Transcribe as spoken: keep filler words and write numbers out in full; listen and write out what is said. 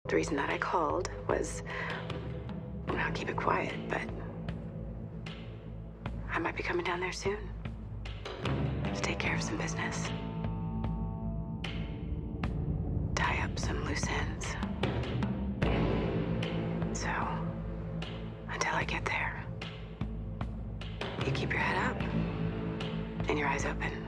The reason that I called was, well, I'll keep it quiet, but I might be coming down there soon to take care of some business. Tie up some loose ends. So, until I get there, you keep your head up and your eyes open.